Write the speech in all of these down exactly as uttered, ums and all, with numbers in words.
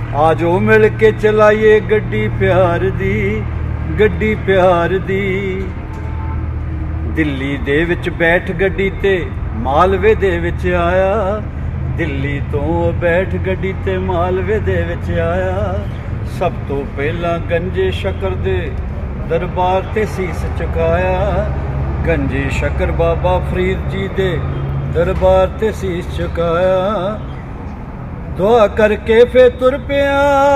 आजो मिल के चलाइए गड्डी प्यार दी, गड्डी प्यार दी। दिल्ली दे विच बैठ गड्डी ते मालवे दे विच आया, दिल्ली तो बैठ गड्डी ते मालवे दे विच आया। सब तो पहला गंजे शक्कर दे दरबार ते सीस चुकाया, गंजे शक्कर बाबा फरीद जी दे दरबार ते सीस चुकाया। दुआ करके फिर तुर पिया,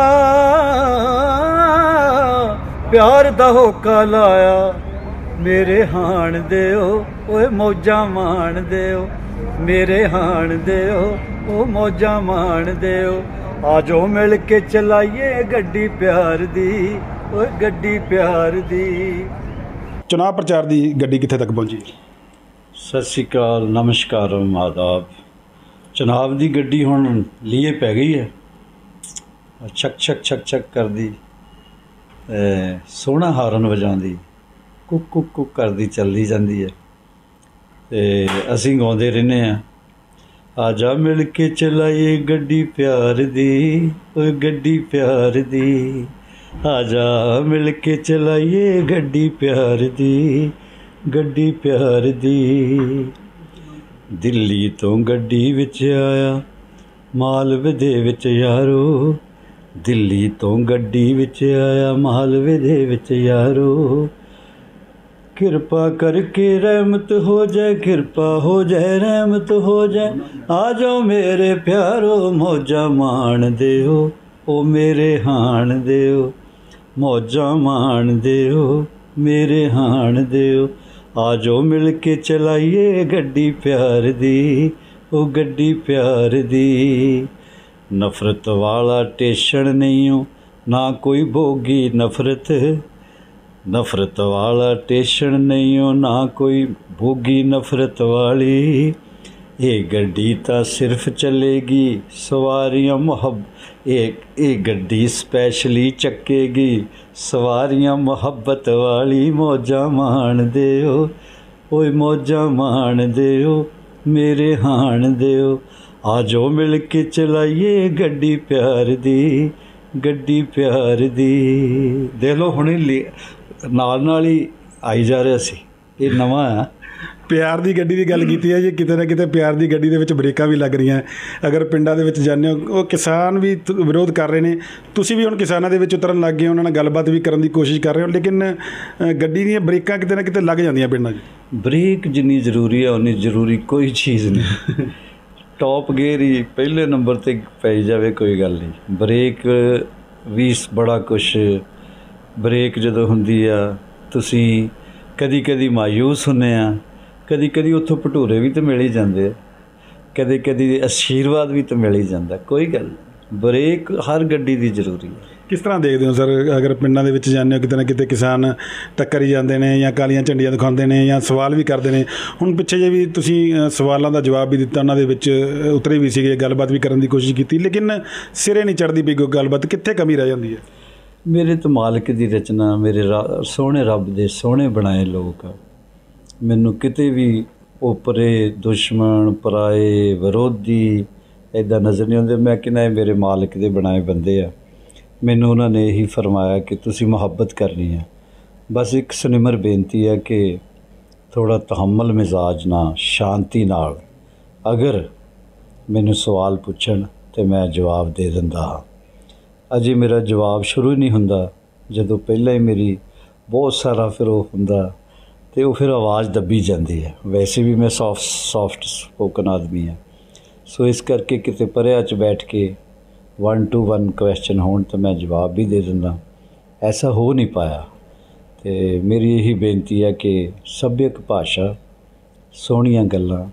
प्यार दा होका लाया। मेरे हाण देओ ओए मौजा मान देओ, मेरे हाण देओ ओ मौजा मान देओ। आजो मिल के चलाइए गड्डी प्यार दी, ओए गड्डी प्यार दी। चुनाव प्रचार दी गड्डी कित्थे तक पहुंची? सत श्री अकाल, नमस्कार, आदाब। चुनाव की गड्डी हुण लीए पै गई है, छक छक छक छक करदी, सोहना हारन वजांदी, कुक कुक कुक करदी चलदी जांदी है। ते असीं गाउंदे रहने आ, आजा मिल के चलाइए गड्डी प्यार दी, ओए गड्डी प्यार दी। आजा मिल के चलाइए गड्डी प्यार दी, गड्डी प्यार दी। दिल्ली तो गड्डी विच आया, मालवे दे विच यारो, दिल्ली तो गड्डी विच आया, मालवे दे विच यारो। किरपा करके रहमत हो जाए, किरपा हो जाए, रहमत हो जाए। आ जाओ मेरे प्यारो मौजा मान देओ, ओ मेरे हाण देओ मौजा मान देओ, मेरे हाण देओ। आजो मिल के चलाइए गड्डी प्यार दी, ओ गड्डी प्यार दी। नफरत वाला टेशन नहीं हो, ना कोई भोगी नफरत, नफरत वाला टेशन नहीं हो, ना कोई भोगी नफरत वाली। ये गड्डी तां सिर्फ चलेगी सवारियां मुहब, एक ये गड्डी स्पैशली चक्केगी सवारियां मुहब्बत वाली। मौजा मान देओ ओए मौजा मान देओ, मेरे हाण देओ। आजो मिल के चलाइए गड्डी प्यार दी, गड्डी प्यार दी। देख लो हुणे नाल नाल ही आई जा रहा सी, ये नवां है। प्यार की गड्डी की गल की है जी, किते ना किते प्यार की गड्डी के ब्रेकां भी लग रही हैं। अगर पिंडां दे विच जाने हो, वो किसान भी विरोध कर रहे हैं, तुसीं भी हुण किसानां दे विच उतरन लग गए, उन्हां नाल गलबात भी करन दी कोशिश कर रहे हो, लेकिन गड्डी दीयां ब्रेकां किते ना किते लग जांदियां पिंडां 'च। ब्रेक जिन्नी जरूरी है उन्नी जरूरी कोई चीज़ नहीं। टॉप गेयर ही पहले नंबर ते पई जावे कोई गल नहीं, ब्रेक भी बड़ा कुछ। ब्रेक जदों हुंदी आ तुसीं कदी कदी मायूस हुंदे आ, कदी कदी उत्थों भटूरे भी तो मिल ही जाते, कदी कदी आशीर्वाद भी तो मिल ही जाता। कोई गल ब्रेक हर गड्डी की जरूरी है। किस तरह देखते हो सर, अगर पिंडां दे विच जाने हो किते ना किते किसान टक्कर ही जाते हैं या कालियां झंडियां दिखाते हैं या सवाल भी करते हैं। हुण पिछे जे भी तुसीं सवालों का जवाब भी दिता, उन्हां दे विच उतरे भी सीगे, गलबात भी करने की कोशिश की, लेकिन सिरे नहीं चढ़ती पई कोई गलबात, कित्थे कमी रह जाती है? मेरे तो मालिक की रचना, मेरे रा सोहने रब दे सोहने बनाए लोग, मैनू किते भी ओपरे दुश्मन पराए विरोधी इदा नज़र नहीं आते। मैं कहना मेरे मालिक दे बनाए बंदे आ, मैनू उन्होंने यही फरमाया कि तुसी मुहब्बत करनी है। बस एक सुनिमर बेनती है कि थोड़ा तहम्मल मिजाज ना, शांति नाल अगर मैनू सवाल पुछन तो मैं जवाब दे दिंदा हाँ। अजे मेरा जवाब शुरू ही नहीं हुंदा, जदों पहला ही मेरी बहुत सारा फिर वो हुंदा तो वो फिर आवाज़ दबी जाती है। वैसे भी मैं सॉफ्ट सॉफ्ट स्पोकन आदमी है, सो इस करके किते परेआ च बैठ के वन टू वन क्वेश्चन होण तो मैं जवाब भी दे दिंदा, ऐसा हो नहीं पाया। तो मेरी यही बेनती है कि सभ्यक भाषा, सोहणियां गल्लां,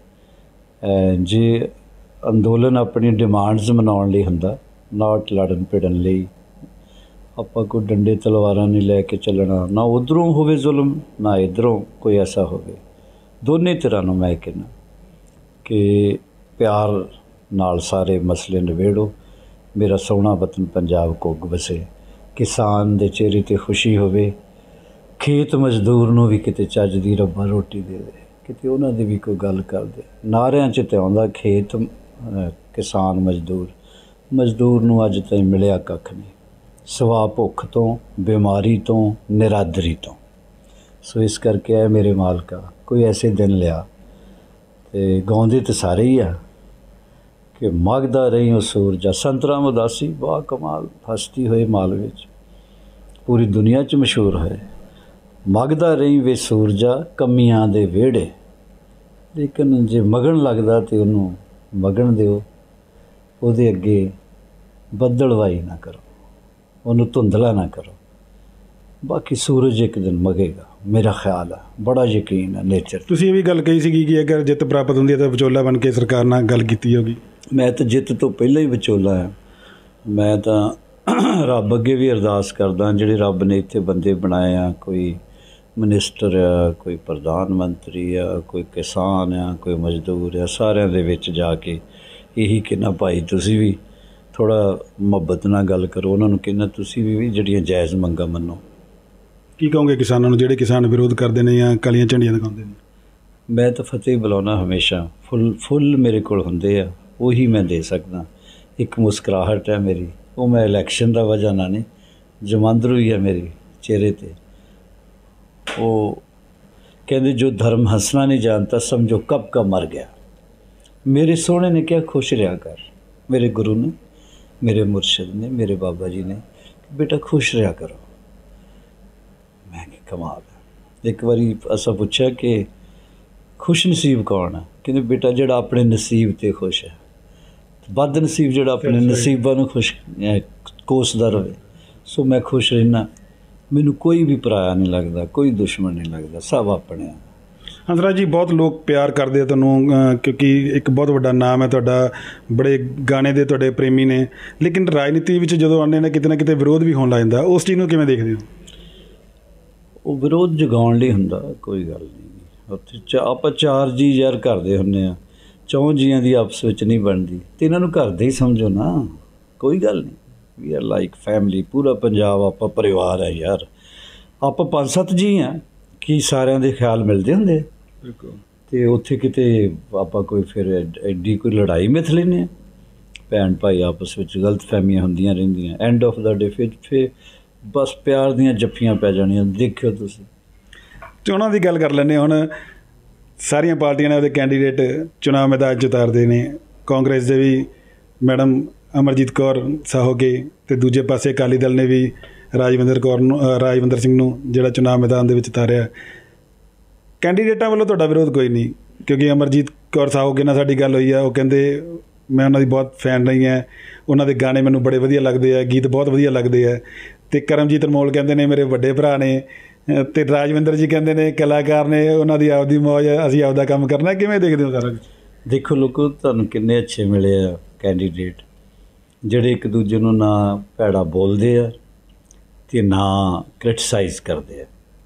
जे अंदोलन अपनी डिमांड्स मनाउण लई हुंदा, नॉट लड़न भिड़न लई। आपां कोई डंडे तलवारां नहीं लैके चलना, ना उधरों होवे जुल्म ना इधरों कोई ऐसा होवे। दोने तरह नूं मैं कहना कि प्यार नाल सारे मसले नवेड़ो। मेरा सोहना वतन पंजाब घुग वसे, किसान दे चेहरे ते खुशी होवे, खेत मजदूर नूं भी किते चज दी रब्बा रोटी दे दे, किते उन्हां दी भी कोई गल कर दे। नारियां च ते आउंदा खेत किसान मजदूर, ਮਜ਼ਦੂਰ ਨੂੰ ਅੱਜ ਤਾਈਂ ਮਿਲਿਆ ਕੱਖ ਨਹੀਂ, ਸਿਵਾ ਭੁੱਖ ਤੋਂ, ਬਿਮਾਰੀ ਤੋਂ, ਨਿਰਾਦਰੀ ਤੋਂ। ਸੋ ਇਸ ਕਰਕੇ ਹੈ ਮੇਰੇ ਮਾਲਕਾ, ਕੋਈ ਐਸੇ ਦਿਨ ਲਿਆ। ਤੇ ਗਾਉਂਦੇ ਤਾਂ ਸਾਰੇ ਹੀ ਆ ਕਿ ਮਗਦਾ ਰਹੀ ਉਹ ਸੂਰਜਾ। ਸੰਤ ਰਾਮ ਉਦਾਸੀ ਬਾ ਕਮਾਲ ਹਸਤੀ ਹੋਏ ਮਾਲਵੇ 'ਚ, ਪੂਰੀ ਦੁਨੀਆ 'ਚ ਮਸ਼ਹੂਰ ਹੋਏ। ਮਗਦਾ ਰਹੀ ਵੇ ਸੂਰਜਾ ਕਮੀਆਂ ਦੇ ਵਿਹੜੇ, ਲੇਕਿਨ ਜੇ ਮਗਣ ਲੱਗਦਾ ਤਾਂ ਉਹਨੂੰ ਮਗਣ ਦਿਓ, ਉਹਦੇ ਅੱਗੇ ਬੱਦਲਵਾਈ ਨਾ ਕਰੋ, ਉਹਨੂੰ ਧੁੰਦਲਾ ਨਾ ਕਰੋ। ਬਾਕੀ ਸੂਰਜ ਇੱਕ ਦਿਨ ਮਗੇਗਾ, ਮੇਰਾ ਖਿਆਲ ਆ, ਬੜਾ ਯਕੀਨ ਹੈ ਨੇਚਰ। ਤੁਸੀਂ ਇਹ ਵੀ ਗੱਲ ਕਹੀ ਸੀਗੀ ਕਿ ਅਗਰ ਜਿੱਤ ਪ੍ਰਾਪਤ ਹੁੰਦੀ ਹੈ ਤਾਂ ਵਿਚੋਲਾ ਬਣ ਕੇ ਸਰਕਾਰ ਨਾਲ ਗੱਲ ਕੀਤੀ ਹੋਗੀ। ਮੈਂ ਤਾਂ ਜਿੱਤ ਤੋਂ ਪਹਿਲਾਂ ਹੀ ਵਿਚੋਲਾ ਹਾਂ। ਮੈਂ ਤਾਂ ਰੱਬ ਅੱਗੇ ਵੀ ਅਰਦਾਸ ਕਰਦਾ, ਜਿਹੜੇ ਰੱਬ ਨੇ ਇੱਥੇ ਬੰਦੇ ਬਣਾਏ ਆ, ਕੋਈ ਮਨਿਸਟਰ ਆ, ਕੋਈ ਪ੍ਰਧਾਨ ਮੰਤਰੀ ਆ, ਕੋਈ ਕਿਸਾਨ ਆ, ਕੋਈ ਮਜ਼ਦੂਰ ਆ, ਸਾਰਿਆਂ ਦੇ ਵਿੱਚ ਜਾ ਕੇ ਇਹੀ ਕਹਿਣਾ, ਭਾਈ ਤੁਸੀਂ ਵੀ ਥੋੜ੍ਹਾ ਮੁਹੱਬਤ ਨਾਲ ਗੱਲ ਕਰੋ। ਉਹਨਾਂ ਨੂੰ ਕਹਿਣਾ ਤੁਸੀਂ ਵੀ ਜਿਹੜੀਆਂ ਜਾਇਜ਼ ਮੰਗਾਂ ਮੰਨੋ। ਕੀ ਕਹੋਗੇ ਕਿਸਾਨਾਂ ਨੂੰ ਜਿਹੜੇ ਕਿਸਾਨ ਵਿਰੋਧ ਕਰਦੇ ਨੇ ਜਾਂ ਕਾਲੀਆਂ ਝੰਡੀਆਂ ਦਿਖਾਉਂਦੇ ਨੇ? ਮੈਂ ਤਾਂ ਫਤਿਹ ਬੁਲਾਉਣਾ ਹਮੇਸ਼ਾ। ਫੁੱਲ ਫੁੱਲ ਮੇਰੇ ਕੋਲ ਹੁੰਦੇ ਆ, ਉਹੀ ਮੈਂ ਦੇ ਸਕਦਾ। ਇੱਕ ਮੁਸਕਰਾਹਟ ਹੈ ਮੇਰੀ, ਉਹ ਮੈਂ ਇਲੈਕਸ਼ਨ ਦਾ ਵਜ੍ਹਾ ਨਾਲ ਨਹੀਂ, ਜਮਾਂਦਰੂ ਹੀ ਹੈ ਮੇਰੇ ਚਿਹਰੇ 'ਤੇ। ਉਹ ਕਹਿੰਦੇ ਜੋ ਧਰਮ ਹੱਸਣਾ ਨਹੀਂ ਜਾਣਤਾ ਸਮਝੋ ਕਬ ਕਾ ਮਰ ਗਿਆ। ਮੇਰੇ ਸੋਹਣੇ ਨੇ ਕਿਹਾ ਖੁਸ਼ ਰਿਹਾ ਕਰ, ਮੇਰੇ ਗੁਰੂ ਨੇ, ਮੇਰੇ ਮੁਰਸ਼ਿਦ ਨੇ, ਮੇਰੇ ਬਾਬਾ ਜੀ ਨੇ, ਬੇਟਾ ਖੁਸ਼ ਰਿਹਾ ਕਰੋ। ਮੈਂ ਕਿ ਕਮਾਲ ਹੈ। ਇੱਕ ਵਾਰੀ ਅਸਾਂ ਪੁੱਛਿਆ ਕਿ ਖੁਸ਼ ਨਸੀਬ ਕੌਣ ਹੈ? ਕਹਿੰਦੇ ਬੇਟਾ ਜਿਹੜਾ ਆਪਣੇ ਨਸੀਬ 'ਤੇ ਖੁਸ਼ ਹੈ। ਬਦ ਨਸੀਬ ਜਿਹੜਾ ਆਪਣੇ ਨਸੀਬਾਂ ਨੂੰ ਖੁਸ਼ ਕੋਸਦਾ ਰਹੇ। ਸੋ ਮੈਂ ਖੁਸ਼ ਰਹਿਣਾ, ਮੈਨੂੰ ਕੋਈ ਵੀ ਪਰਾਇਆ ਨਹੀਂ ਲੱਗਦਾ, ਕੋਈ ਦੁਸ਼ਮਣ ਨਹੀਂ ਲੱਗਦਾ, ਸਭ ਆਪਣੇ ਆ। ਹੰਸਰਾਜ ਜੀ, ਬਹੁਤ ਲੋਕ ਪਿਆਰ ਕਰਦੇ ਆ ਤੁਹਾਨੂੰ ਕਿਉਂਕਿ ਇੱਕ ਬਹੁਤ ਵੱਡਾ ਨਾਮ ਹੈ ਤੁਹਾਡਾ, ਬੜੇ ਗਾਣੇ ਦੇ ਤੁਹਾਡੇ ਪ੍ਰੇਮੀ ਨੇ। ਲੇਕਿਨ ਰਾਜਨੀਤੀ ਵਿੱਚ ਜਦੋਂ ਆਉਂਦੇ ਨੇ ਕਿਤੇ ਨਾ ਕਿਤੇ ਵਿਰੋਧ ਵੀ ਹੋਣ ਲੱਗ ਜਾਂਦਾ, ਉਸ ਚੀਜ਼ ਨੂੰ ਕਿਵੇਂ ਦੇਖਦੇ ਹੋ? ਉਹ ਵਿਰੋਧ ਜਗਾਉਣ ਲਈ ਹੁੰਦਾ, ਕੋਈ ਗੱਲ ਨਹੀਂ। ਉੱਥੇ ਚ ਆਪਾਂ ਚਾਰ ਜੀ ਯਾਰ ਕਰਦੇ ਹੁੰਦੇ ਹਾਂ, ਚੌਂ ਜੀਆਂ ਦੀ ਆਪਸ ਵਿੱਚ ਨਹੀਂ ਬਣਦੀ, ਅਤੇ ਇਹਨਾਂ ਨੂੰ ਘਰ ਦੇ ਹੀ ਸਮਝੋ ਨਾ, ਕੋਈ ਗੱਲ ਨਹੀਂ। ਵੀ ਆਰ ਲਾਈਕ ਫੈਮਿਲੀ, ਪੂਰਾ ਪੰਜਾਬ ਆਪਾਂ ਪਰਿਵਾਰ ਹੈ ਯਾਰ। ਆਪਾਂ ਪੰਜ ਸੱਤ ਜੀ ਹਾਂ, ਕੀ ਸਾਰਿਆਂ ਦੇ ਖਿਆਲ ਮਿਲਦੇ ਹੁੰਦੇ? ਬਿਲਕੁਲ। ਅਤੇ ਉੱਥੇ ਕਿਤੇ ਆਪਾਂ ਕੋਈ ਫਿਰ ਐਡੀ ਕੋਈ ਲੜਾਈ ਮਿਥ ਲੈਂਦੇ ਹਾਂ? ਭੈਣ ਭਾਈ ਆਪਸ ਵਿੱਚ ਗਲਤ ਫਹਿਮੀਆਂ ਹੁੰਦੀਆਂ ਰਹਿੰਦੀਆਂ, ਐਂਡ ਆਫ ਦਾ ਡੇ ਫਿਰ ਫਿਰ ਬਸ ਪਿਆਰ ਦੀਆਂ ਜੱਫੀਆਂ ਪੈ ਜਾਣੀਆਂ। ਦੇਖਿਓ ਤੁਸੀਂ। ਚੋਣਾਂ ਦੀ ਗੱਲ ਕਰ ਲੈਂਦੇ। ਹੁਣ ਸਾਰੀਆਂ ਪਾਰਟੀਆਂ ਨੇ ਉਹਦੇ ਕੈਂਡੀਡੇਟ ਚੁਣਾਵ ਮੈਦਾਨ 'ਚ ਉਤਾਰਦੇ ਨੇ। ਕਾਂਗਰਸ ਦੇ ਵੀ ਮੈਡਮ ਅਮਰਜੀਤ ਕੌਰ ਸਾਹੋਗੇ, ਅਤੇ ਦੂਜੇ ਪਾਸੇ ਅਕਾਲੀ ਦਲ ਨੇ ਵੀ ਰਾਜਵਿੰਦਰ ਕੌਰ ਨੂੰ ਰਾਜਵਿੰਦਰ ਸਿੰਘ ਨੂੰ ਜਿਹੜਾ ਚੁਣਾਵ ਮੈਦਾਨ ਦੇ ਵਿੱਚ ਉਤਾਰਿਆ। ਕੈਂਡੀਡੇਟਾਂ ਵੱਲੋਂ ਤੁਹਾਡਾ ਵਿਰੋਧ ਕੋਈ ਨਹੀਂ, ਕਿਉਂਕਿ ਅਮਰਜੀਤ ਕੌਰ ਸਾਹੋਗੇ ਨਾਲ ਸਾਡੀ ਗੱਲ ਹੋਈ ਆ। ਉਹ ਕਹਿੰਦੇ ਮੈਂ ਉਹਨਾਂ ਦੀ ਬਹੁਤ ਫੈਨ ਰਹੀ ਹਾਂ, ਉਹਨਾਂ ਦੇ ਗਾਣੇ ਮੈਨੂੰ ਬੜੇ ਵਧੀਆ ਲੱਗਦੇ ਆ, ਗੀਤ ਬਹੁਤ ਵਧੀਆ ਲੱਗਦੇ ਆ। ਅਤੇ ਕਰਮਜੀਤ ਅਨਮੋਲ ਕਹਿੰਦੇ ਨੇ ਮੇਰੇ ਵੱਡੇ ਭਰਾ ਨੇ, ਅਤੇ ਰਾਜਵਿੰਦਰ ਜੀ ਕਹਿੰਦੇ ਨੇ ਕਲਾਕਾਰ ਨੇ, ਉਹਨਾਂ ਦੀ ਆਪਦੀ ਮੌਜ, ਅਸੀਂ ਆਪਦਾ ਕੰਮ ਕਰਨਾ। ਕਿਵੇਂ ਦੇਖਦੇ ਹੋ ਸਾਰਾ? ਦੇਖੋ ਲੋਕੋ, ਤੁਹਾਨੂੰ ਕਿੰਨੇ ਅੱਛੇ ਮਿਲੇ ਆ ਕੈਂਡੀਡੇਟ, ਜਿਹੜੇ ਇੱਕ ਦੂਜੇ ਨੂੰ ਨਾ ਭੈੜਾ ਬੋਲਦੇ ਆ ਅਤੇ ਨਾ ਕ੍ਰਿਟੀਸਾਈਜ਼ ਕਰਦੇ ਆ।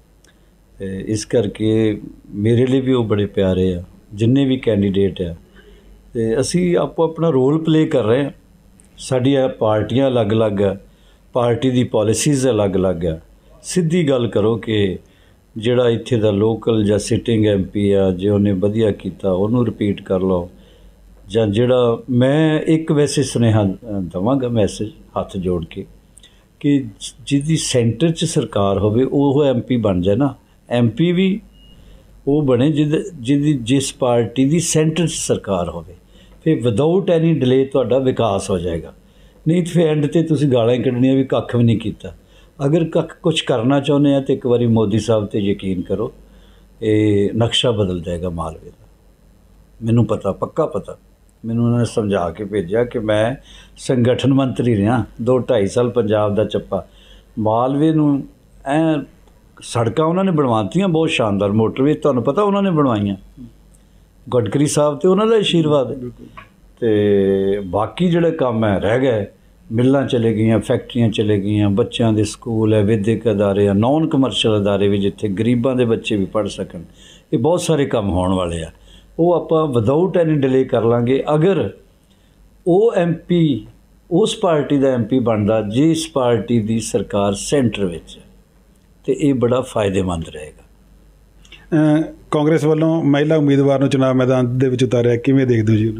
ਅਤੇ ਇਸ ਕਰਕੇ ਮੇਰੇ ਲਈ ਵੀ ਉਹ ਬੜੇ ਪਿਆਰੇ ਆ, ਜਿੰਨੇ ਵੀ ਕੈਂਡੀਡੇਟ ਆ। ਅਤੇ ਅਸੀਂ ਆਪੋ ਆਪਣਾ ਰੋਲ ਪਲੇ ਕਰ ਰਹੇ ਹਾਂ। ਸਾਡੀਆਂ ਪਾਰਟੀਆਂ ਅਲੱਗ ਅਲੱਗ ਆ, ਪਾਰਟੀ ਦੀ ਪੋਲਿਸੀਜ਼ ਅਲੱਗ ਅਲੱਗ ਆ। ਸਿੱਧੀ ਗੱਲ ਕਰੋ ਕਿ ਜਿਹੜਾ ਇੱਥੇ ਦਾ ਲੋਕਲ ਜਾਂ ਸਿਟਿੰਗ ਐਮ ਪੀ ਆ, ਜੇ ਉਹਨੇ ਵਧੀਆ ਕੀਤਾ ਉਹਨੂੰ ਰਿਪੀਟ ਕਰ ਲਓ, ਜਾਂ ਜਿਹੜਾ ਮੈਂ ਇੱਕ ਵੈਸੇ ਸੁਨੇਹਾ ਦੇਵਾਂਗਾ, ਮੈਸੇਜ ਹੱਥ ਜੋੜ ਕੇ, ਕਿ ਜਿਹਦੀ ਸੈਂਟਰ 'ਚ ਸਰਕਾਰ ਹੋਵੇ ਉਹ ਐਮ ਪੀ ਬਣ ਜਾਏ ਨਾ। ਐਮ ਪੀ ਵੀ ਉਹ ਬਣੇ ਜਿਹਦੇ ਜਿਹਦੀ ਜਿਸ ਪਾਰਟੀ ਦੀ ਸੈਂਟਰ 'ਚ ਸਰਕਾਰ ਹੋਵੇ, ਫਿਰ ਵਿਦਆਊਟ ਐਨੀ ਡਿਲੇ ਤੁਹਾਡਾ ਵਿਕਾਸ ਹੋ ਜਾਏਗਾ। ਨਹੀਂ ਤਾਂ ਫਿਰ ਐਂਡ 'ਤੇ ਤੁਸੀਂ ਗਾਲਾਂ ਹੀ ਕੱਢਣੀਆਂ ਵੀ ਕੱਖ ਵੀ ਨਹੀਂ ਕੀਤਾ। ਅਗਰ ਕੱਖ ਕੁਛ ਕਰਨਾ ਚਾਹੁੰਦੇ ਆ ਤਾਂ ਇੱਕ ਵਾਰੀ ਮੋਦੀ ਸਾਹਿਬ 'ਤੇ ਯਕੀਨ ਕਰੋ, ਇਹ ਨਕਸ਼ਾ ਬਦਲ ਜਾਏਗਾ ਮਾਲਵੇ ਦਾ। ਮੈਨੂੰ ਪਤਾ, ਪੱਕਾ ਪਤਾ। ਮੈਨੂੰ ਉਹਨਾਂ ਨੇ ਸਮਝਾ ਕੇ ਭੇਜਿਆ ਕਿ ਮੈਂ ਸੰਗਠਨ ਮੰਤਰੀ ਰਿਹਾ, ਦੋ ਢਾਈ ਸਾਲ ਪੰਜਾਬ ਦਾ ਚੱਪਾ। ਮਾਲਵੇ ਨੂੰ ਐ ਸੜਕਾਂ ਉਹਨਾਂ ਨੇ ਬਣਵਾਤੀਆਂ ਬਹੁਤ ਸ਼ਾਨਦਾਰ, ਮੋਟਰਵੇ ਤੁਹਾਨੂੰ ਪਤਾ ਉਹਨਾਂ ਨੇ ਬਣਵਾਈਆਂ, ਗਡਕਰੀ ਸਾਹਿਬ 'ਤੇ ਉਹਨਾਂ ਦਾ ਆਸ਼ੀਰਵਾਦ। ਅਤੇ ਬਾਕੀ ਜਿਹੜੇ ਕੰਮ ਹੈ ਰਹਿ ਗਏ, ਮਿੱਲਾਂ ਚਲੇ ਗਈਆਂ, ਫੈਕਟਰੀਆਂ ਚਲੇ ਗਈਆਂ, ਬੱਚਿਆਂ ਦੇ ਸਕੂਲ ਹੈ, ਵਿਦਿਅਕ ਅਦਾਰੇ ਆ, ਨੌਨ ਕਮਰਸ਼ੀਅਲ ਅਦਾਰੇ ਵੀ ਜਿੱਥੇ ਗਰੀਬਾਂ ਦੇ ਬੱਚੇ ਵੀ ਪੜ੍ਹ ਸਕਣ। ਇਹ ਬਹੁਤ ਸਾਰੇ ਕੰਮ ਹੋਣ ਵਾਲੇ ਆ, ਉਹ ਆਪਾਂ ਵਿਦਆਊਟ ਐਨੀ ਡਿਲੇ ਕਰ ਲਾਂਗੇ। ਅਗਰ ਉਹ ਐਮ ਪੀ ਉਸ ਪਾਰਟੀ ਦਾ ਐਮ ਪੀ ਬਣਦਾ ਜਿਸ ਪਾਰਟੀ ਦੀ ਸਰਕਾਰ ਸੈਂਟਰ ਵਿੱਚ, ਅਤੇ ਇਹ ਬੜਾ ਫਾਇਦੇਮੰਦ ਰਹੇਗਾ। ਕਾਂਗਰਸ ਵੱਲੋਂ ਮਹਿਲਾ ਉਮੀਦਵਾਰ ਨੂੰ ਚੁਣਾਵ ਮੈਦਾਨ ਦੇ ਵਿੱਚ ਉਤਾਰਿਆ, ਕਿਵੇਂ ਦੇਖਦੇ ਹੋ ਜੀ ਉਹਨੂੰ?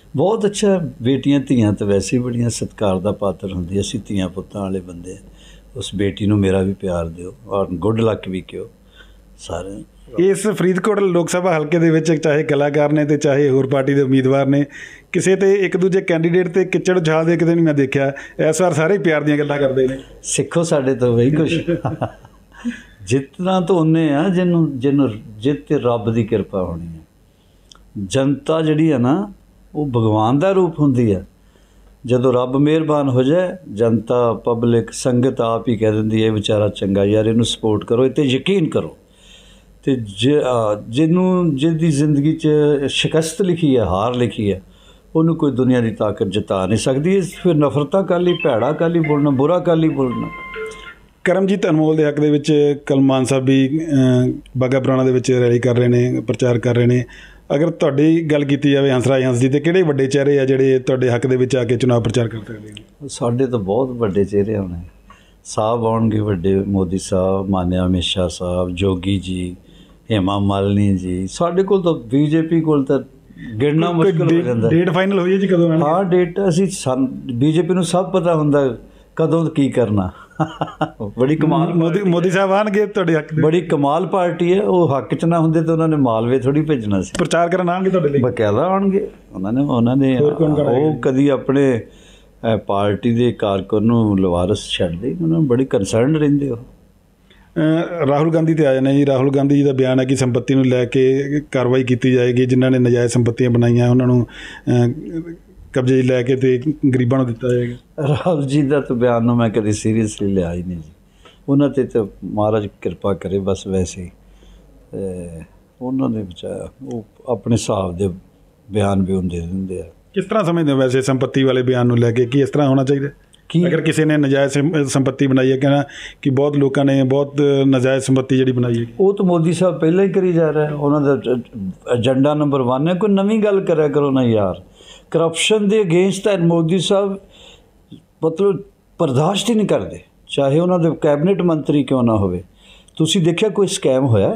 ਬਹੁਤ ਅੱਛਾ। ਬੇਟੀਆਂ ਧੀਆਂ ਤਾਂ ਵੈਸੇ ਹੀ ਬੜੀਆਂ ਸਤਿਕਾਰ ਦਾ ਪਾਤਰ ਹੁੰਦੀ। ਅਸੀਂ ਧੀਆਂ ਪੁੱਤਾਂ ਵਾਲੇ ਬੰਦੇ ਹਾਂ। ਉਸ ਬੇਟੀ ਨੂੰ ਮੇਰਾ ਵੀ ਪਿਆਰ ਦਿਓ ਔਰ ਗੁੱਡ ਲੱਕ ਵੀ ਕਿਓ ਸਾਰੇ। ਇਸ ਫਰੀਦਕੋਟ ਲੋਕ ਸਭਾ ਹਲਕੇ ਦੇ ਵਿੱਚ ਚਾਹੇ ਕਲਾਕਾਰ ਨੇ ਅਤੇ ਚਾਹੇ ਹੋਰ ਪਾਰਟੀ ਦੇ ਉਮੀਦਵਾਰ ਨੇ, ਕਿਸੇ ਤੇ ਇੱਕ ਦੂਜੇ ਕੈਂਡੀਡੇਟ ਤੇ ਕਿੱਚੜ ਉਛਾਲਦੇ ਕਿਤੇ ਨਹੀਂ ਮੈਂ ਦੇਖਿਆ। ਇਸ ਵਾਰ ਸਾਰੇ ਪਿਆਰ ਦੀਆਂ ਗੱਲਾਂ ਕਰਦੇ ਨੇ। ਸਿੱਖੋ ਸਾਡੇ ਤੋਂ ਬਈ ਕੁਛ। ਜਿੱਤਣਾ ਤਾਂ ਉਹਨੇ ਆ ਜਿਹਨੂੰ ਜਿਹਨੂੰ ਜਿੱਤ 'ਤੇ ਰੱਬ ਦੀ ਕਿਰਪਾ ਹੋਣੀ ਹੈ। ਜਨਤਾ ਜਿਹੜੀ ਹੈ ਨਾ ਉਹ ਭਗਵਾਨ ਦਾ ਰੂਪ ਹੁੰਦੀ ਹੈ। ਜਦੋਂ ਰੱਬ ਮਿਹਰਬਾਨ ਹੋ ਜਾਏ, ਜਨਤਾ ਪਬਲਿਕ ਸੰਗਤ ਆਪ ਹੀ ਕਹਿ ਦਿੰਦੀ ਹੈ ਵਿਚਾਰਾ ਚੰਗਾ ਯਾਰ, ਇਹਨੂੰ ਸਪੋਰਟ ਕਰੋ, ਇਹ 'ਤੇ ਯਕੀਨ ਕਰੋ। ਅਤੇ ਜ ਜਿਹਨੂੰ ਜਿਹਦੀ ਜ਼ਿੰਦਗੀ 'ਚ ਸ਼ਿਕਸਤ ਲਿਖੀ ਹੈ, ਹਾਰ ਲਿਖੀ ਹੈ, ਉਹਨੂੰ ਕੋਈ ਦੁਨੀਆ ਦੀ ਤਾਕਤ ਜਿਤਾ ਨਹੀਂ ਸਕਦੀ। ਫਿਰ ਨਫ਼ਰਤਾਂ ਕੱਲ੍ਹ ਹੀ, ਭੈੜਾ ਕੱਲ੍ਹ ਹੀ ਬੋਲਣਾ, ਬੁਰਾ ਕੱਲ੍ਹ ਹੀ ਬੋਲਣਾ। ਕਰਮਜੀਤ ਅਨਮੋਲ ਦੇ ਹੱਕ ਦੇ ਵਿੱਚ ਕੱਲ੍ਹ ਮਾਨ ਸਾਹਿਬ ਵੀ ਬਾਘਾ ਪੁਰਾਣਾ ਦੇ ਵਿੱਚ ਰੈਲੀ ਕਰ ਰਹੇ ਨੇ, ਪ੍ਰਚਾਰ ਕਰ ਰਹੇ ਨੇ। ਅਗਰ ਤੁਹਾਡੀ ਗੱਲ ਕੀਤੀ ਜਾਵੇ ਹੰਸਰਾਜ ਹੰਸ ਦੀ, ਤਾਂ ਕਿਹੜੇ ਵੱਡੇ ਚਿਹਰੇ ਆ ਜਿਹੜੇ ਤੁਹਾਡੇ ਹੱਕ ਦੇ ਵਿੱਚ ਆ ਕੇ ਚੁਣਾਵ ਪ੍ਰਚਾਰ ਕਰ ਸਕਦੇ ਨੇ? ਸਾਡੇ ਤਾਂ ਬਹੁਤ ਵੱਡੇ ਚਿਹਰੇ ਆਉਣੇ ਸਾਹਿਬ ਆਉਣਗੇ ਵੱਡੇ, ਮੋਦੀ ਸਾਹਿਬ, ਮਾਨਿਆ ਅਮਿਤ ਸ਼ਾਹ ਸਾਹਿਬ, ਜੋਗੀ ਜੀ, ਹੇਮਾ ਮਾਲਿਨੀ ਜੀ। ਸਾਡੇ ਕੋਲ ਤਾਂ ਬੀਜੇਪੀ ਕੋਲ ਤਾਂ ਗਿਣਨਾ ਮੁਸ਼ਕਿਲ ਹੋ ਜਾਂਦਾ। ਡੇਟ ਫਾਈਨਲ ਹੋਈ ਹੈ ਜੀ ਕਦੋਂ? ਹਾਂ ਡੇਟ ਅਸੀਂ ਸਨ ਬੀਜੇਪੀ ਨੂੰ ਸਭ ਪਤਾ ਹੁੰਦਾ ਕਦੋਂ ਕੀ ਕਰਨਾ। ਬੜੀ ਕਮਾਲ ਮੋਦੀ ਮੋਦੀ ਸਾਹਿਬ ਆਉਣਗੇ ਤੁਹਾਡੇ ਹੱਕ? ਬੜੀ ਕਮਾਲ ਪਾਰਟੀ ਹੈ ਉਹ। ਹੱਕ 'ਚ ਨਾ ਹੁੰਦੇ ਤਾਂ ਉਹਨਾਂ ਨੇ ਮਾਲਵੇ ਥੋੜ੍ਹੀ ਭੇਜਣਾ ਸੀ। ਪ੍ਰਚਾਰ ਕਰਨ ਆਉਣਗੇ ਤੁਹਾਡੇ ਲਈ? ਬਕਾਇਦਾ ਆਉਣਗੇ। ਉਹਨਾਂ ਨੇ ਉਹਨਾਂ ਨੇ ਉਹ ਕਦੀ ਆਪਣੇ ਪਾਰਟੀ ਦੇ ਕਾਰਕੁਨ ਨੂੰ ਲਵਾਰਸ ਛੱਡਦੇ, ਉਹਨਾਂ ਨੂੰ ਬੜੀ ਕੰਸਰਨ ਰਹਿੰਦੇ। ਉਹ ਰਾਹੁਲ ਗਾਂਧੀ 'ਤੇ ਆ ਜਾਂਦੇ ਜੀ। ਰਾਹੁਲ ਗਾਂਧੀ ਜੀ ਦਾ ਬਿਆਨ ਹੈ ਕਿ ਸੰਪੱਤੀ ਨੂੰ ਲੈ ਕੇ ਕਾਰਵਾਈ ਕੀਤੀ ਜਾਏਗੀ, ਜਿਨ੍ਹਾਂ ਨੇ ਨਜਾਇਜ਼ ਸੰਪੱਤੀਆਂ ਬਣਾਈਆਂ ਉਹਨਾਂ ਨੂੰ ਕਬਜ਼ੇ ਲੈ ਕੇ ਅਤੇ ਗਰੀਬਾਂ ਨੂੰ ਦਿੱਤਾ ਜਾਏਗਾ। ਰਾਹੁਲ ਜੀ ਦਾ ਤਾਂ ਬਿਆਨ ਨੂੰ ਮੈਂ ਕਦੇ ਸੀਰੀਅਸਲੀ ਲਿਆ ਹੀ ਨਹੀਂ ਜੀ। ਉਹਨਾਂ 'ਤੇ ਤਾਂ ਮਹਾਰਾਜ ਕਿਰਪਾ ਕਰੇ ਬਸ। ਵੈਸੇ ਹੀ ਉਹਨਾਂ ਦੇ ਵਿਚਾਰ ਉਹ ਆਪਣੇ ਹਿਸਾਬ ਦੇ ਬਿਆਨ ਵੀ ਹੁੰਦੇ ਰਹਿੰਦੇ ਆ। ਕਿਸ ਤਰ੍ਹਾਂ ਸਮਝਦੇ ਹੋ ਵੈਸੇ ਸੰਪੱਤੀ ਵਾਲੇ ਬਿਆਨ ਨੂੰ ਲੈ ਕੇ, ਕੀ ਇਸ ਤਰ੍ਹਾਂ ਹੋਣਾ ਚਾਹੀਦਾ? ਕਿ ਅਗਰ ਕਿਸੇ ਨੇ ਨਜਾਇਜ਼ ਸੰਪੱਤੀ ਬਣਾਈ ਹੈ, ਕਹਿਣਾ ਕਿ ਬਹੁਤ ਲੋਕਾਂ ਨੇ ਬਹੁਤ ਨਜਾਇਜ਼ ਸੰਪੱਤੀ ਜਿਹੜੀ ਬਣਾਈ ਹੈ, ਉਹ ਤਾਂ ਮੋਦੀ ਸਾਹਿਬ ਪਹਿਲਾਂ ਹੀ ਕਰੀ ਜਾ ਰਿਹਾ। ਉਹਨਾਂ ਦਾ ਏਜੰਡਾ ਨੰਬਰ ਵਨ ਹੈ। ਕੋਈ ਨਵੀਂ ਗੱਲ ਕਰਿਆ ਕਰੋ ਨਾ ਯਾਰ। ਕਰਪਸ਼ਨ ਦੇ ਅਗੇਂਸਟ ਹੈ ਮੋਦੀ ਸਾਹਿਬ, ਮਤਲਬ ਬਰਦਾਸ਼ਤ ਹੀ ਨਹੀਂ ਕਰਦੇ, ਚਾਹੇ ਉਹਨਾਂ ਦੇ ਕੈਬਨਿਟ ਮੰਤਰੀ ਕਿਉਂ ਨਾ ਹੋਵੇ। ਤੁਸੀਂ ਦੇਖਿਆ ਕੋਈ ਸਕੈਮ ਹੋਇਆ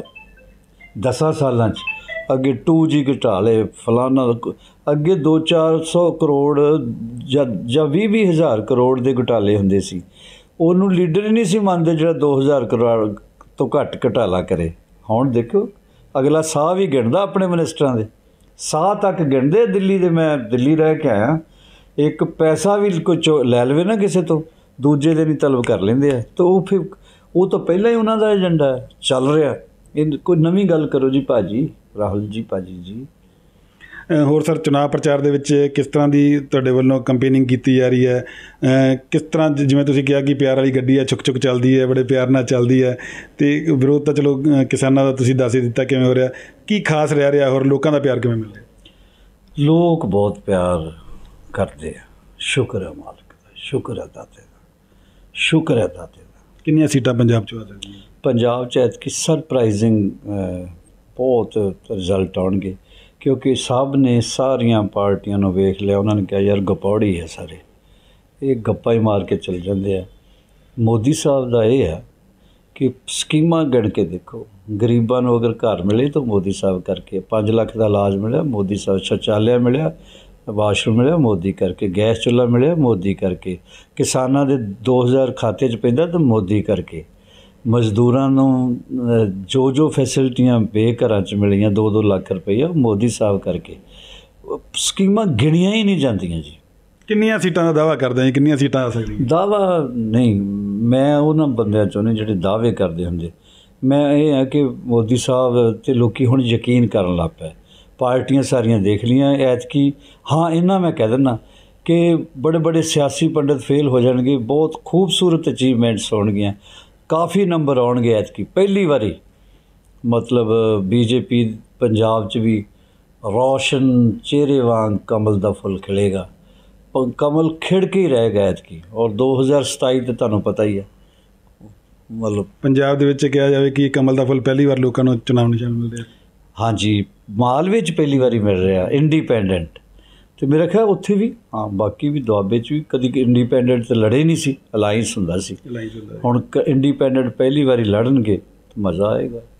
ਦਸਾਂ ਸਾਲਾਂ 'ਚ? ਅੱਗੇ ਟੂ ਜੀ ਘਟਾ ਲਏ, ਫਲਾਨਾ, ਅੱਗੇ ਦੋ ਚਾਰ ਸੌ ਕਰੋੜ ਜਾਂ ਜਾਂ ਵੀਹ ਵੀਹ ਹਜ਼ਾਰ ਕਰੋੜ ਦੇ ਘੁਟਾਲੇ ਹੁੰਦੇ ਸੀ। ਉਹਨੂੰ ਲੀਡਰ ਹੀ ਨਹੀਂ ਸੀ ਮੰਨਦੇ ਜਿਹੜਾ ਦੋ ਹਜ਼ਾਰ ਕਰੋੜ ਤੋਂ ਘੱਟ ਘੁਟਾਲਾ ਕਰੇ। ਹੁਣ ਦੇਖੋ ਅਗਲਾ ਸਾਹ ਵੀ ਗਿਣਦਾ, ਆਪਣੇ ਮਿਨਿਸਟਰਾਂ ਦੇ ਸਾਹ ਤੱਕ ਗਿਣਦੇ। ਦਿੱਲੀ ਦੇ, ਮੈਂ ਦਿੱਲੀ ਰਹਿ ਕੇ ਆਇਆ, ਇੱਕ ਪੈਸਾ ਵੀ ਕੋਈ ਚੋ ਲੈ ਲਵੇ ਨਾ ਕਿਸੇ ਤੋਂ, ਦੂਜੇ ਦਿਨ ਹੀ ਤਲਬ ਕਰ ਲੈਂਦੇ ਆ। ਤਾਂ ਉਹ ਫਿਰ ਉਹ ਤਾਂ ਪਹਿਲਾਂ ਹੀ ਉਹਨਾਂ ਦਾ ਏਜੰਡਾ ਚੱਲ ਰਿਹਾ। ਇਹ ਕੋਈ ਨਵੀਂ ਗੱਲ ਕਰੋ ਜੀ ਭਾਜੀ, ਰਾਹੁਲ ਜੀ, ਭਾਜੀ ਜੀ। ਹੋਰ ਸਰ, ਚੁਣਾਵ ਪ੍ਰਚਾਰ ਦੇ ਵਿੱਚ ਕਿਸ ਤਰ੍ਹਾਂ ਦੀ ਤੁਹਾਡੇ ਵੱਲੋਂ ਕੰਪੇਨਿੰਗ ਕੀਤੀ ਜਾ ਰਹੀ ਹੈ? ਕਿਸ ਤਰ੍ਹਾਂ, ਜਿਵੇਂ ਤੁਸੀਂ ਕਿਹਾ ਕਿ ਪਿਆਰ ਵਾਲੀ ਗੱਡੀ ਹੈ, ਛੁੱਕ ਛੁੱਕ ਚੱਲਦੀ ਹੈ, ਬੜੇ ਪਿਆਰ ਨਾਲ ਚੱਲਦੀ ਹੈ, ਅਤੇ ਵਿਰੋਧ ਤਾਂ ਚਲੋ ਕਿਸਾਨਾਂ ਦਾ ਤੁਸੀਂ ਦੱਸ ਹੀ ਦਿੱਤਾ ਕਿਵੇਂ ਹੋ ਰਿਹਾ। ਕੀ ਖਾਸ ਰਹਿ ਰਿਹਾ, ਹੋਰ ਲੋਕਾਂ ਦਾ ਪਿਆਰ ਕਿਵੇਂ ਮਿਲ ਰਿਹਾ? ਲੋਕ ਬਹੁਤ ਪਿਆਰ ਕਰਦੇ ਆ। ਸ਼ੁਕਰ ਹੈ ਮਾਲਕ ਦਾ, ਸ਼ੁਕਰ ਹੈ ਦਾਤੇ ਦਾ, ਸ਼ੁਕਰ ਹੈ ਦਾਤੇ ਦਾ। ਕਿੰਨੀਆਂ ਸੀਟਾਂ ਪੰਜਾਬ 'ਚ ਆ ਸਕਦੀਆਂ? ਪੰਜਾਬ 'ਚ ਐਤਕੀ ਸਰਪ੍ਰਾਈਜ਼ਿੰਗ ਬਹੁਤ ਰਿਜ਼ਲਟ ਆਉਣਗੇ, ਕਿਉਂਕਿ ਸਭ ਨੇ ਸਾਰੀਆਂ ਪਾਰਟੀਆਂ ਨੂੰ ਵੇਖ ਲਿਆ। ਉਹਨਾਂ ਨੇ ਕਿਹਾ ਯਾਰ ਗਪੌੜੀ ਹੈ ਸਾਰੇ, ਇਹ ਗੱਪਾਂ ਹੀ ਮਾਰ ਕੇ ਚੱਲ ਜਾਂਦੇ ਆ। ਮੋਦੀ ਸਾਹਿਬ ਦਾ ਇਹ ਹੈ ਕਿ ਸਕੀਮਾਂ ਗਿਣ ਕੇ ਦੇਖੋ, ਗਰੀਬਾਂ ਨੂੰ ਅਗਰ ਘਰ ਮਿਲੇ ਤਾਂ ਮੋਦੀ ਸਾਹਿਬ ਕਰਕੇ, ਪੰਜ ਲੱਖ ਦਾ ਇਲਾਜ ਮਿਲਿਆ ਮੋਦੀ ਸਾਹਿਬ, ਸ਼ੌਚਾਲਿਆ ਮਿਲਿਆ, ਵਾਸ਼ਰੂਮ ਮਿਲਿਆ ਮੋਦੀ ਕਰਕੇ, ਗੈਸ ਚੁੱਲ੍ਹਾ ਮਿਲਿਆ ਮੋਦੀ ਕਰਕੇ, ਕਿਸਾਨਾਂ ਦੇ ਦੋ ਹਜ਼ਾਰ ਖਾਤੇ 'ਚ ਪੈਂਦਾ ਤਾਂ ਮੋਦੀ ਕਰਕੇ, ਮਜ਼ਦੂਰਾਂ ਨੂੰ ਜੋ ਜੋ ਫੈਸਿਲਿਟੀਆਂ ਬੇਘਰਾਂ 'ਚ ਮਿਲੀਆਂ ਦੋ ਦੋ ਲੱਖ ਰੁਪਈਆ ਮੋਦੀ ਸਾਹਿਬ ਕਰਕੇ। ਸਕੀਮਾਂ ਗਿਣੀਆਂ ਹੀ ਨਹੀਂ ਜਾਂਦੀਆਂ ਜੀ। ਕਿੰਨੀਆਂ ਸੀਟਾਂ ਦਾ ਦਾਅਵਾ ਕਰਦੇ ਜੀ? ਕਿੰਨੀਆਂ ਸੀਟਾਂ ਆ ਸਕਦੀਆਂ? ਦਾਅਵਾ ਨਹੀਂ, ਮੈਂ ਉਹਨਾਂ ਬੰਦਿਆਂ 'ਚੋਂ ਨਹੀਂ ਜਿਹੜੇ ਦਾਅਵੇ ਕਰਦੇ ਹੁੰਦੇ। ਮੈਂ ਇਹ ਹੈ ਕਿ ਮੋਦੀ ਸਾਹਿਬ 'ਤੇ ਲੋਕ ਹੁਣ ਯਕੀਨ ਕਰਨ ਲੱਗ ਪਏ। ਪਾਰਟੀਆਂ ਸਾਰੀਆਂ ਦੇਖ ਲਈਆਂ ਐਤਕੀ। ਹਾਂ ਇਹਨਾਂ ਮੈਂ ਕਹਿ ਦਿੰਦਾ ਕਿ ਬੜੇ ਬੜੇ ਸਿਆਸੀ ਪੰਡਤ ਫੇਲ ਹੋ ਜਾਣਗੇ, ਬਹੁਤ ਖੂਬਸੂਰਤ ਅਚੀਵਮੈਂਟਸ ਹੋਣਗੀਆਂ, ਕਾਫੀ ਨੰਬਰ ਆਉਣਗੇ ਐਤਕੀ। ਪਹਿਲੀ ਵਾਰੀ ਮਤਲਬ ਬੀਜੇਪੀ ਪੰਜਾਬ 'ਚ ਵੀ ਰੌਸ਼ਨ ਚਿਹਰੇ ਵਾਂਗ ਕਮਲ ਦਾ ਫੁੱਲ ਖਿਲੇਗਾ। ਕਮਲ ਖਿੜ ਕੇ ਹੀ ਰਹੇਗਾ ਐਤਕੀ। ਔਰ ਦੋ ਹਜ਼ਾਰ ਸਤਾਈ ਤਾਂ ਤੁਹਾਨੂੰ ਪਤਾ ਹੀ ਹੈ, ਮਤਲਬ ਪੰਜਾਬ ਦੇ ਵਿੱਚ ਕਿਹਾ ਜਾਵੇ ਕਿ ਕਮਲ ਦਾ ਫੁੱਲ ਪਹਿਲੀ ਵਾਰ ਲੋਕਾਂ ਨੂੰ ਚੁਣਾਵ ਨਿਸ਼ਾਨ ਮਿਲ ਰਿਹਾ। ਹਾਂਜੀ, ਮਾਲਵੇ 'ਚ ਪਹਿਲੀ ਵਾਰੀ ਮਿਲ ਰਿਹਾ ਇੰਡੀਪੈਂਡੈਂਟ। ਅਤੇ ਮੇਰਾ ਖਿਆਲ ਉੱਥੇ ਵੀ, ਹਾਂ ਬਾਕੀ ਵੀ ਦੁਆਬੇ 'ਚ ਵੀ ਕਦੀ ਇੰਡੀਪੈਂਡੈਂਟ ਤਾਂ ਲੜੇ ਨਹੀਂ ਸੀ, ਅਲਾਇੰਸ ਹੁੰਦਾ ਸੀ। ਹੁਣ ਇੰਡੀਪੈਂਡੈਂਟ ਪਹਿਲੀ ਵਾਰੀ ਲੜਨਗੇ ਤਾਂ ਮਜ਼ਾ ਆਏਗਾ।